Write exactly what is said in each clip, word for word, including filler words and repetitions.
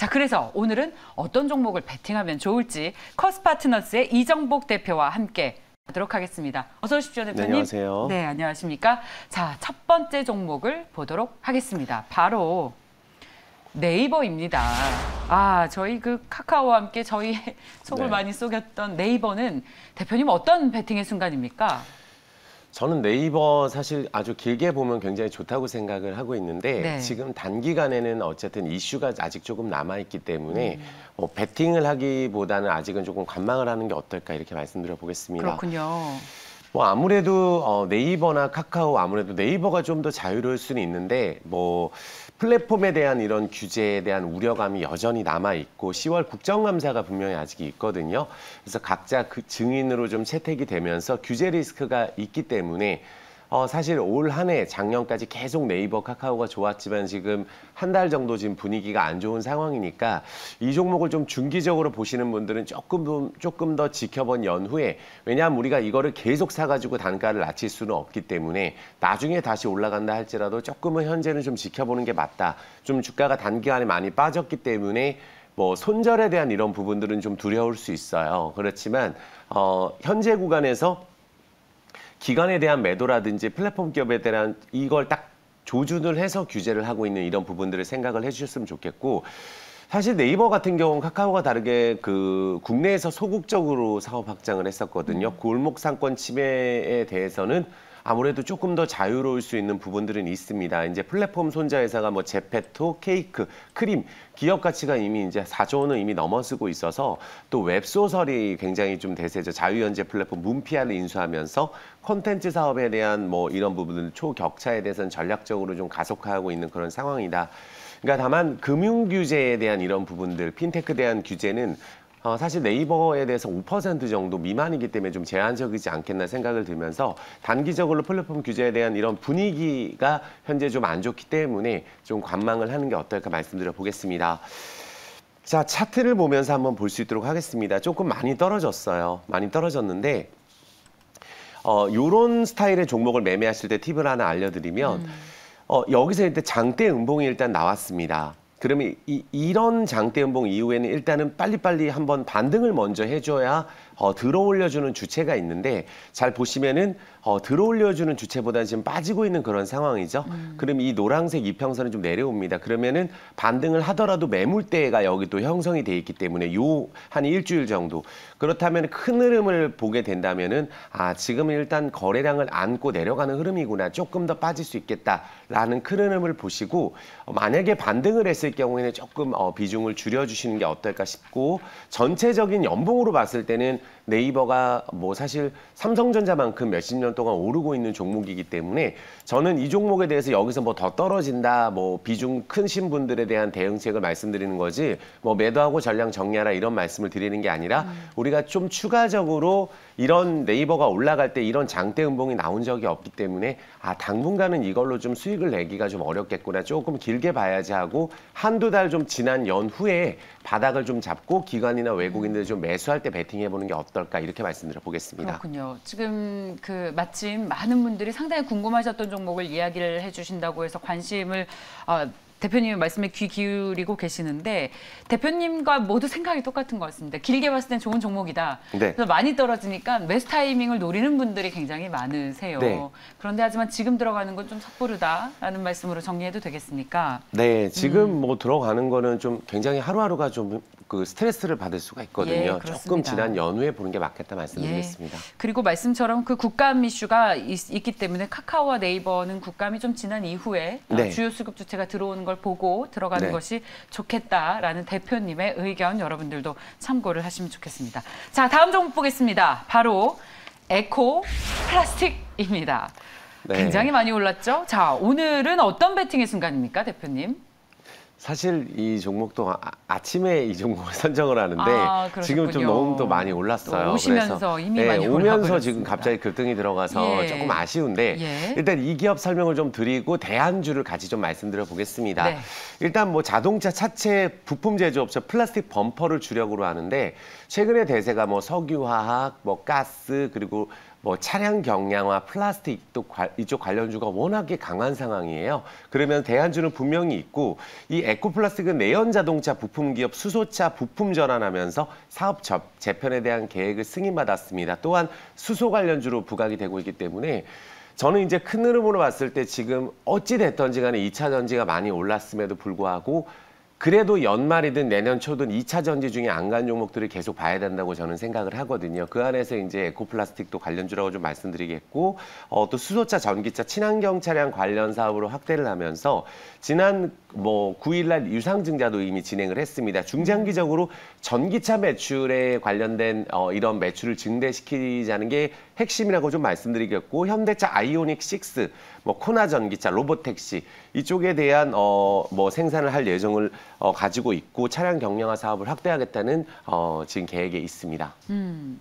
자, 그래서 오늘은 어떤 종목을 베팅하면 좋을지 커스파트너스의 이정복 대표와 함께 하도록 하겠습니다. 어서 오십시오, 대표님. 네, 안녕하세요. 네, 안녕하십니까. 자, 첫 번째 종목을 보도록 하겠습니다. 바로 네이버입니다. 아, 저희 그 카카오와 함께 저희의 속을 네. 많이 속였던 네이버는 대표님 어떤 베팅의 순간입니까? 저는 네이버 사실 아주 길게 보면 굉장히 좋다고 생각을 하고 있는데 네. 지금 단기간에는 어쨌든 이슈가 아직 조금 남아있기 때문에 음. 뭐 베팅을 하기보다는 아직은 조금 관망을 하는 게 어떨까 이렇게 말씀드려 보겠습니다. 그렇군요. 뭐 아무래도 어 네이버나 카카오 아무래도 네이버가 좀 더 자유로울 수는 있는데 뭐 플랫폼에 대한 이런 규제에 대한 우려감이 여전히 남아있고 시월 국정감사가 분명히 아직 있거든요. 그래서 각자 그 증인으로 좀 채택이 되면서 규제 리스크가 있기 때문에 어 사실 올 한 해 작년까지 계속 네이버, 카카오가 좋았지만 지금 한 달 정도 지금 분위기가 안 좋은 상황이니까 이 종목을 좀 중기적으로 보시는 분들은 조금 조금 더 지켜본 연후에 왜냐하면 우리가 이거를 계속 사가지고 단가를 낮출 수는 없기 때문에 나중에 다시 올라간다 할지라도 조금은 현재는 좀 지켜보는 게 맞다. 좀 주가가 단기간에 많이 빠졌기 때문에 뭐 손절에 대한 이런 부분들은 좀 두려울 수 있어요. 그렇지만 어 현재 구간에서 기관에 대한 매도라든지 플랫폼 기업에 대한 이걸 딱 조준을 해서 규제를 하고 있는 이런 부분들을 생각을 해주셨으면 좋겠고 사실 네이버 같은 경우는 카카오가 다르게 그 국내에서 소극적으로 사업 확장을 했었거든요. 음. 골목 상권 침해에 대해서는 아무래도 조금 더 자유로울 수 있는 부분들은 있습니다. 이제 플랫폼 손자 회사가 뭐 제페토, 케이크, 크림 기업 가치가 이미 이제 사조 원은 이미 넘어서고 있어서 또 웹소설이 굉장히 좀 대세죠. 자유연재 플랫폼 문피아를 인수하면서 콘텐츠 사업에 대한 뭐 이런 부분들 초격차에 대해서는 전략적으로 좀 가속화하고 있는 그런 상황이다. 그러니까 다만 금융 규제에 대한 이런 부분들, 핀테크에 대한 규제는 어, 사실 네이버에 대해서 오 퍼센트 정도 미만이기 때문에 좀 제한적이지 않겠나 생각을 들면서 단기적으로 플랫폼 규제에 대한 이런 분위기가 현재 좀 안 좋기 때문에 좀 관망을 하는 게 어떨까 말씀드려 보겠습니다. 자, 차트를 보면서 한번 볼 수 있도록 하겠습니다. 조금 많이 떨어졌어요. 많이 떨어졌는데 어, 요런 스타일의 종목을 매매하실 때 팁을 하나 알려드리면 음. 어, 여기서 일단 장대 음봉이 일단 나왔습니다. 그러면 이, 이런 장대 음봉 이후에는 일단은 빨리빨리 한번 반등을 먼저 해줘야 어, 들어올려주는 주체가 있는데 잘 보시면은 어, 들어올려주는 주체보다는 지금 빠지고 있는 그런 상황이죠. 음. 그럼 이 노란색 이평선이 좀 내려옵니다. 그러면은 반등을 하더라도 매물대가 여기 또 형성이 돼 있기 때문에 요 한 일주일 정도 그렇다면 큰 흐름을 보게 된다면은 아 지금은 일단 거래량을 안고 내려가는 흐름이구나 조금 더 빠질 수 있겠다라는 큰 흐름을 보시고 어, 만약에 반등을 했을 경우에는 조금 어, 비중을 줄여주시는 게 어떨까 싶고 전체적인 연봉으로 봤을 때는 네이버가 뭐 사실 삼성전자만큼 몇십 년 동안 오르고 있는 종목이기 때문에 저는 이 종목에 대해서 여기서 뭐 더 떨어진다, 뭐 비중 크신 분들에 대한 대응책을 말씀드리는 거지 뭐 매도하고 전량 정리하라 이런 말씀을 드리는 게 아니라 음. 우리가 좀 추가적으로 이런 네이버가 올라갈 때 이런 장대 음봉이 나온 적이 없기 때문에 아 당분간은 이걸로 좀 수익을 내기가 좀 어렵겠구나 조금 길게 봐야지 하고 한두 달 좀 지난 연후에 바닥을 좀 잡고 기관이나 외국인들 좀 매수할 때 베팅해보는 게 어떨까 이렇게 말씀드려 보겠습니다. 그렇군요. 지금 그 마침 많은 분들이 상당히 궁금하셨던 종목을 이야기를 해주신다고 해서 관심을 어, 대표님 말씀에 귀 기울이고 계시는데 대표님과 모두 생각이 똑같은 것 같습니다. 길게 봤을 땐 좋은 종목이다. 네. 그래서 많이 떨어지니까 매수 타이밍을 노리는 분들이 굉장히 많으세요. 네. 그런데 하지만 지금 들어가는 건 좀 섣부르다라는 말씀으로 정리해도 되겠습니까? 네, 지금 음. 뭐 들어가는 거는 좀 굉장히 하루하루가 좀 그 스트레스를 받을 수가 있거든요. 예, 조금 지난 연후에 보는 게 맞겠다 말씀드리겠습니다. 예. 그리고 말씀처럼 그 국감 이슈가 있, 있기 때문에 카카오와 네이버는 국감이 좀 지난 이후에 네. 주요 수급 주체가 들어오는 걸 보고 들어가는 네. 것이 좋겠다라는 대표님의 의견 여러분들도 참고를 하시면 좋겠습니다. 자, 다음 종목 보겠습니다. 바로 에코 플라스틱입니다. 네. 굉장히 많이 올랐죠? 자, 오늘은 어떤 베팅의 순간입니까, 대표님? 사실 이 종목도 아, 아침에 이 종목을 선정을 하는데 아, 지금 좀 너무 또 많이 올랐어요. 또 오시면서 그래서, 이미 네, 많이 오면서 지금 갑자기 급등이 들어가서 예. 조금 아쉬운데 예. 일단 이 기업 설명을 좀 드리고 대안주를 같이 좀 말씀드려 보겠습니다. 네. 일단 뭐 자동차 차체 부품 제조업체 플라스틱 범퍼를 주력으로 하는데 최근에 대세가 뭐 석유화학, 뭐 가스 그리고 뭐 차량 경량화, 플라스틱 또 이쪽 관련주가 워낙에 강한 상황이에요. 그러면 대안주는 분명히 있고 이 에코플라스틱은 내연 자동차 부품 기업 수소차 부품 전환하면서 사업 재편에 대한 계획을 승인받았습니다. 또한 수소 관련주로 부각이 되고 있기 때문에 저는 이제 큰 흐름으로 봤을 때 지금 어찌 됐던지 간에 이 차 전지가 많이 올랐음에도 불구하고 그래도 연말이든 내년 초든 이 차 전지 중에 안 간 종목들을 계속 봐야 된다고 저는 생각을 하거든요. 그 안에서 이제 에코플라스틱도 관련주라고 좀 말씀드리겠고, 어, 또 수소차, 전기차, 친환경 차량 관련 사업으로 확대를 하면서 지난 뭐 구 일 날 유상증자도 이미 진행을 했습니다. 중장기적으로 전기차 매출에 관련된 어, 이런 매출을 증대시키자는 게 핵심이라고 좀 말씀드리겠고, 현대차 아이오닉 육, 뭐 코나 전기차, 로보택시 이쪽에 대한 어, 뭐 생산을 할 예정을 어, 가지고 있고 차량 경량화 사업을 확대하겠다는 어, 지금 계획에 있습니다. 음,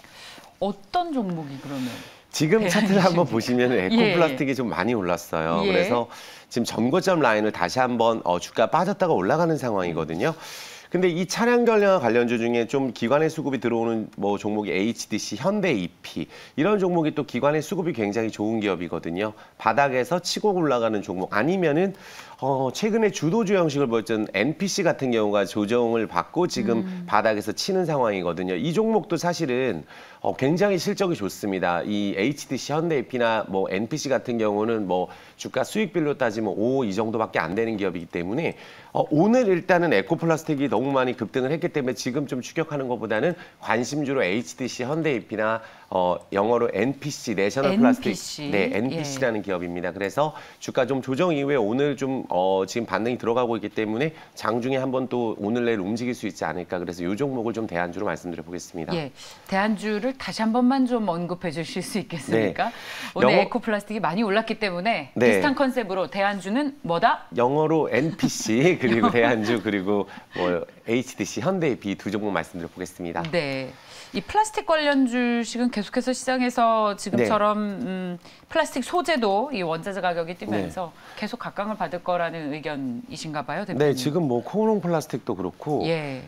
어떤 종목이 그러면? 지금 차트를 한번 보시면 에코플라스틱이 예. 좀 많이 올랐어요. 예. 그래서 지금 전고점 라인을 다시 한번 어, 주가 빠졌다가 올라가는 상황이거든요. 근데 이 차량 경량화 관련주 중에 좀 기관의 수급이 들어오는 뭐 종목이 에이치디씨, 현대 이피 이런 종목이 또 기관의 수급이 굉장히 좋은 기업이거든요. 바닥에서 치고 올라가는 종목 아니면은 어, 최근에 주도주 형식을 보였던 엔피씨 같은 경우가 조정을 받고 지금 음. 바닥에서 치는 상황이거든요. 이 종목도 사실은 어, 굉장히 실적이 좋습니다. 이 에이치디씨, 현대이피나 뭐 엔피씨 같은 경우는 뭐 주가 수익별로 따지면 오 이 정도밖에 안 되는 기업이기 때문에 어, 오늘 일단은 에코플라스틱이 너무 많이 급등을 했기 때문에 지금 좀 추격하는 것보다는 관심주로 에이치디씨, 현대이피나 어, 영어로 엔피씨, 내셔널 플라스틱, 네, 엔피씨라는 예. 기업입니다. 그래서 주가 좀 조정 이후에 오늘 좀 어, 지금 반등이 들어가고 있기 때문에 장중에 한번 또 오늘 내일 움직일 수 있지 않을까. 그래서 이 종목을 좀 대안주로 말씀드려 보겠습니다. 예, 대안주를 다시 한 번만 좀 언급해 주실 수 있겠습니까? 네. 오늘 영어... 에코플라스틱이 많이 올랐기 때문에 네. 비슷한 컨셉으로 대안주는 뭐다? 영어로 엔피씨 그리고 대안주 그리고 뭐 에이치디씨, 현대이피 두 종목 말씀드려 보겠습니다. 네. 이 플라스틱 관련 주식은 계속해서 시장에서 지금처럼 네. 음, 플라스틱 소재도 이 원자재 가격이 뛰면서 네. 계속 각광을 받을 거라는 의견이신가 봐요, 대표님. 네, 지금 뭐 코오롱 플라스틱도 그렇고 예.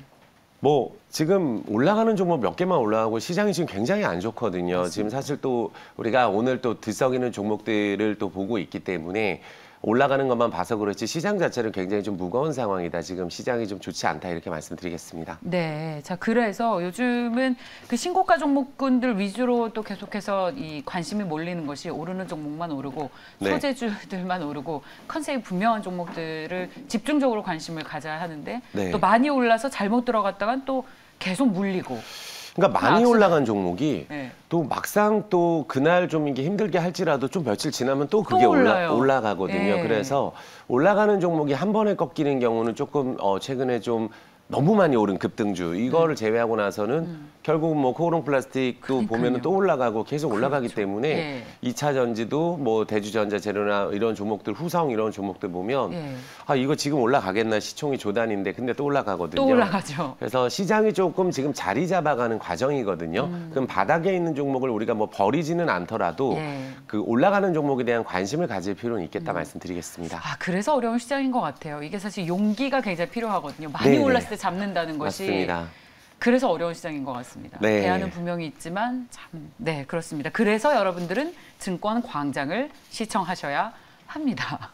뭐 지금 올라가는 종목 몇 개만 올라가고 시장이 지금 굉장히 안 좋거든요. 맞습니다. 지금 사실 또 우리가 오늘 또 들썩이는 종목들을 또 보고 있기 때문에 올라가는 것만 봐서 그렇지 시장 자체는 굉장히 좀 무거운 상황이다. 지금 시장이 좀 좋지 않다 이렇게 말씀드리겠습니다. 네, 자 그래서 요즘은 그 신고가 종목군들 위주로 또 계속해서 이 관심이 몰리는 것이 오르는 종목만 오르고 네. 소재주들만 오르고 컨셉이 분명한 종목들을 집중적으로 관심을 가져야 하는데 네. 또 많이 올라서 잘못 들어갔다간 또 계속 물리고. 그러니까 많이 올라간 종목이 네. 또 막상 또 그날 좀 이게 힘들게 할지라도 좀 며칠 지나면 또 그게 또 올라, 올라가거든요. 네. 그래서 올라가는 종목이 한 번에 꺾이는 경우는 조금 어, 최근에 좀 너무 많이 오른 급등주 이거를 음. 제외하고 나서는 음. 결국 뭐 코오롱 플라스틱도 보면은 또 올라가고 계속 그렇죠. 올라가기 때문에 예. 이 차 전지도 뭐 대주전자 재료나 이런 종목들 후성 이런 종목들 보면 예. 아 이거 지금 올라가겠나 시총이 조단인데 근데 또 올라가거든요. 또 올라가죠. 그래서 시장이 조금 지금 자리 잡아가는 과정이거든요. 음. 그럼 바닥에 있는 종목을 우리가 뭐 버리지는 않더라도 예. 그 올라가는 종목에 대한 관심을 가질 필요는 있겠다 음. 말씀드리겠습니다. 아 그래서 어려운 시장인 것 같아요. 이게 사실 용기가 굉장히 필요하거든요. 많이 네네. 올랐을 때 잡는다는 것이. 맞습니다. 그래서 어려운 시장인 것 같습니다. 네. 대안은 분명히 있지만 참, 네 그렇습니다. 그래서 여러분들은 증권 광장을 시청하셔야 합니다.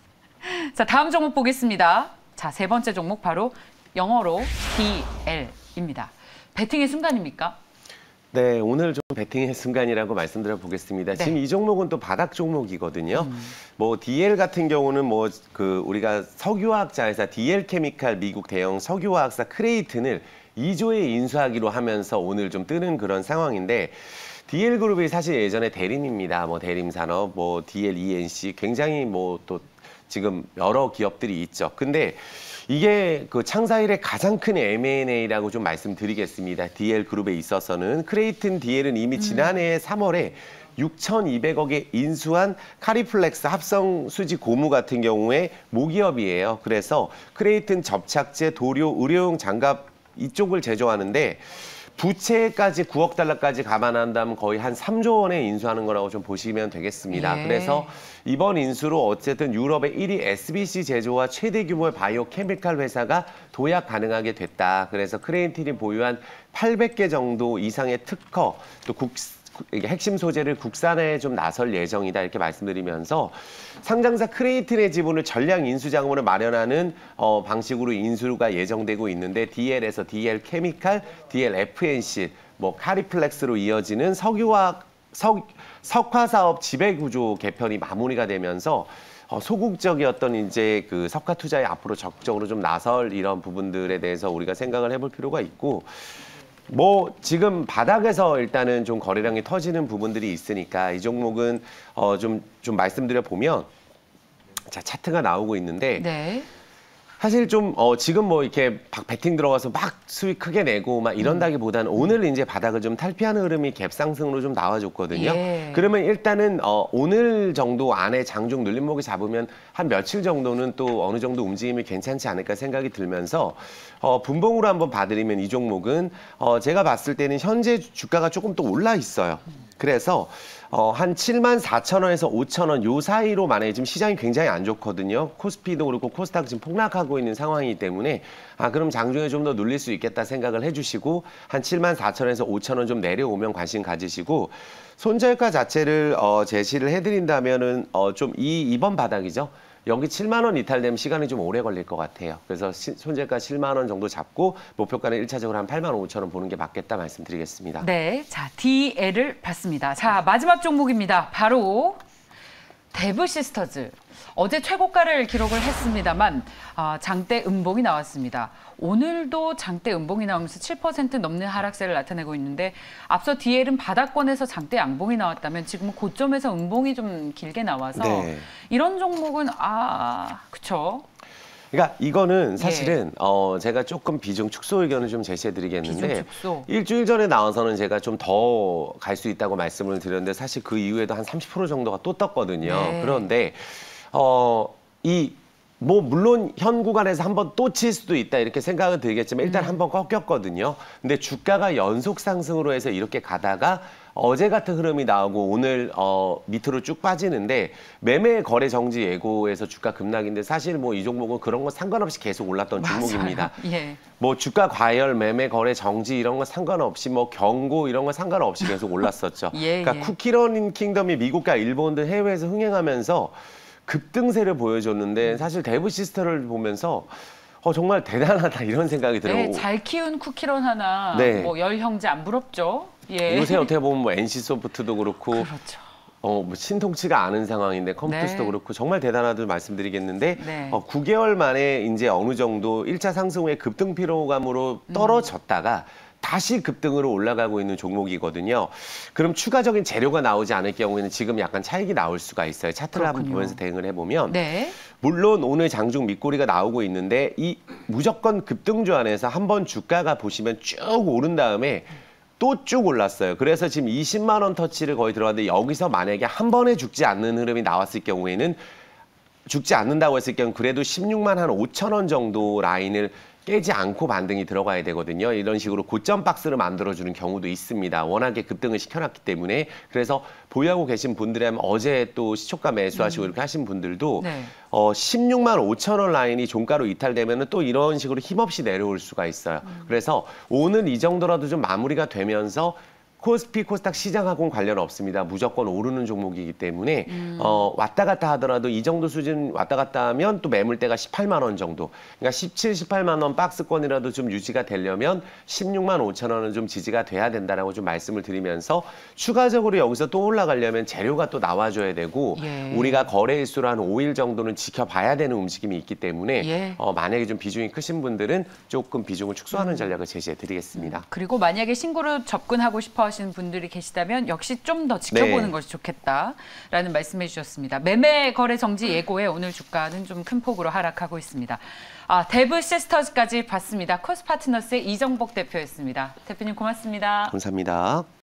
자 다음 종목 보겠습니다. 자 세 번째 종목 바로 영어로 디엘입니다. 배팅의 순간입니까? 네, 오늘 좀 배팅의 순간이라고 말씀드려 보겠습니다. 네. 지금 이 종목은 또 바닥 종목이거든요. 음. 뭐 디엘 같은 경우는 뭐 그 우리가 석유화학자 회사 디엘케미칼 미국 대형 석유화학사 크레이튼을 이 조에 인수하기로 하면서 오늘 좀 뜨는 그런 상황인데 디엘그룹이 사실 예전에 대림입니다. 뭐 대림산업, 뭐 디엘이엔씨 굉장히 뭐 또 지금 여러 기업들이 있죠. 근데 이게 그 창사 이래 가장 큰 엠 앤 에이라고 좀 말씀드리겠습니다. 디엘그룹에 있어서는 크레이튼 디엘은 이미 지난해 삼월에 육천이백억에 인수한 카리플렉스 합성 수지 고무 같은 경우에 모기업이에요. 그래서 크레이튼 접착제, 도료, 의료용 장갑 이쪽을 제조하는데 부채까지 구억 달러까지 감안한다면 거의 한 삼조 원에 인수하는 거라고 좀 보시면 되겠습니다. 예. 그래서 이번 인수로 어쨌든 유럽의 일 위 에스비씨 제조와 최대 규모의 바이오 케미칼 회사가 도약 가능하게 됐다. 그래서 크레이튼이 보유한 팔백 개 정도 이상의 특허, 또 국, 이게 핵심 소재를 국산에 좀 나설 예정이다 이렇게 말씀드리면서 상장사 크레이튼의 지분을 전량 인수 자금으로 마련하는 어, 방식으로 인수가 예정되고 있는데 디엘에서 디엘 케미칼, 디엘 에프엔씨, 뭐 카리플렉스로 이어지는 석유화학 석, 석화 사업 지배 구조 개편이 마무리가 되면서 어, 소극적이었던 이제 그 석화 투자에 앞으로 적극적으로 좀 나설 이런 부분들에 대해서 우리가 생각을 해볼 필요가 있고. 뭐 지금 바닥에서 일단은 좀 거래량이 터지는 부분들이 있으니까 이 종목은 어 좀 좀 말씀드려 보면 자 차트가 나오고 있는데 네. 사실 좀 어 지금 뭐 이렇게 박 배팅 들어가서 막 수익 크게 내고 막 이런다기보다는 오늘 이제 바닥을 좀 탈피하는 흐름이 갭 상승으로 좀 나와줬거든요. 예. 그러면 일단은 어 오늘 정도 안에 장중 눌림목이 잡으면 한 며칠 정도는 또 어느 정도 움직임이 괜찮지 않을까 생각이 들면서 어 분봉으로 한번 봐드리면 이 종목은 어 제가 봤을 때는 현재 주가가 조금 또 올라 있어요. 그래서 어, 한 칠만 사천 원에서 오천 원 요 사이로 만약에 지금 시장이 굉장히 안 좋거든요. 코스피도 그렇고 코스닥 지금 폭락하고 있는 상황이기 때문에 아 그럼 장중에 좀 더 눌릴 수 있겠다 생각을 해주시고 한 칠만 사천 원에서 오천 원 좀 내려오면 관심 가지시고 손절가 자체를 어, 제시를 해드린다면은 어, 좀 이 이번 바닥이죠. 여기 칠만 원 이탈되면 시간이 좀 오래 걸릴 것 같아요. 그래서 시, 손절가 칠만 원 정도 잡고 목표가는 일차적으로 한 팔만 오천 원 보는 게 맞겠다 말씀드리겠습니다. 네, 자 디엘을 봤습니다. 자 마지막 종목입니다. 바로 데브시스터즈. 어제 최고가를 기록을 했습니다만 아, 장대 음봉이 나왔습니다. 오늘도 장대 음봉이 나오면서 칠 퍼센트 넘는 하락세를 나타내고 있는데 앞서 디엘은 바닥권에서 장대 양봉이 나왔다면 지금은 고점에서 음봉이 좀 길게 나와서 네. 이런 종목은 아 그렇죠. 그러니까 이거는 사실은 예. 어 제가 조금 비중 축소 의견을 좀 제시해드리겠는데 비중 축소. 일주일 전에 나와서는 제가 좀 더 갈 수 있다고 말씀을 드렸는데 사실 그 이후에도 한 삼십 퍼센트 정도가 또 떴거든요. 네. 그런데 어 이 뭐 물론 현 구간에서 한번 또 칠 수도 있다 이렇게 생각은 들겠지만 일단 음. 한번 꺾였거든요. 근데 주가가 연속 상승으로 해서 이렇게 가다가 어제 같은 흐름이 나오고 오늘 어 밑으로 쭉 빠지는데 매매 거래 정지 예고에서 주가 급락인데 사실 뭐 이 종목은 그런 거 상관없이 계속 올랐던 맞아요. 종목입니다. 예. 뭐 주가 과열, 매매 거래 정지 이런 거 상관없이 뭐 경고 이런 거 상관없이 계속 올랐었죠. 예, 그러니까 예. 쿠키런 킹덤이 미국과 일본 등 해외에서 흥행하면서 급등세를 보여줬는데 사실 데브시스터를 보면서 어, 정말 대단하다 이런 생각이 들어요. 네, 잘 키운 쿠키런 하나 네. 뭐 열 형제 안 부럽죠. 예. 요새 어떻게 보면 뭐 엔씨소프트도 그렇고 그렇죠. 어, 뭐 신통치가 않은 상황인데 컴퓨터스도 네. 그렇고 정말 대단하다고 말씀드리겠는데 네. 어, 구 개월 만에 이제 어느 정도 일 차 상승 후에 급등 피로감으로 떨어졌다가 음. 다시 급등으로 올라가고 있는 종목이거든요. 그럼 추가적인 재료가 나오지 않을 경우에는 지금 약간 차익이 나올 수가 있어요. 차트를 그렇군요. 한번 보면서 대응을 해보면 네. 물론 오늘 장중 밑꼬리가 나오고 있는데 이 무조건 급등주 안에서 한번 주가가 보시면 쭉 오른 다음에 또 쭉 올랐어요. 그래서 지금 이십만 원 터치를 거의 들어갔는데 여기서 만약에 한 번에 죽지 않는 흐름이 나왔을 경우에는 죽지 않는다고 했을 경우 그래도 십육만 한 오천 원 정도 라인을 깨지 않고 반등이 들어가야 되거든요. 이런 식으로 고점 박스를 만들어주는 경우도 있습니다. 워낙에 급등을 시켜놨기 때문에. 그래서 보유하고 계신 분들이라면 어제 또 시초가 매수하시고 음. 이렇게 하신 분들도 네. 어, 십육만 오천 원 라인이 종가로 이탈되면 또 이런 식으로 힘없이 내려올 수가 있어요. 음. 그래서 오늘 이 정도라도 좀 마무리가 되면서 코스피, 코스닥 시장하고는 관련 없습니다. 무조건 오르는 종목이기 때문에 음. 어, 왔다 갔다 하더라도 이 정도 수준 왔다 갔다 하면 또 매물대가 십팔만 원 정도. 그러니까 십칠, 십팔만 원 박스권이라도 좀 유지가 되려면 십육만 오천 원은 좀 지지가 돼야 된다라고 좀 말씀을 드리면서 추가적으로 여기서 또 올라가려면 재료가 또 나와줘야 되고 예. 우리가 거래일수로 한 오 일 정도는 지켜봐야 되는 움직임이 있기 때문에 예. 어, 만약에 좀 비중이 크신 분들은 조금 비중을 축소하는 전략을 제시해 드리겠습니다. 그리고 만약에 신고로 접근하고 싶어 하시는 분들이 계시다면 역시 좀 더 지켜보는 네. 것이 좋겠다라는 말씀해 주셨습니다. 매매 거래 정지 예고에 오늘 주가는 좀 큰 폭으로 하락하고 있습니다. 아, 데브시스터즈까지 봤습니다. 코스파트너스의 이정복 대표였습니다. 대표님 고맙습니다. 감사합니다.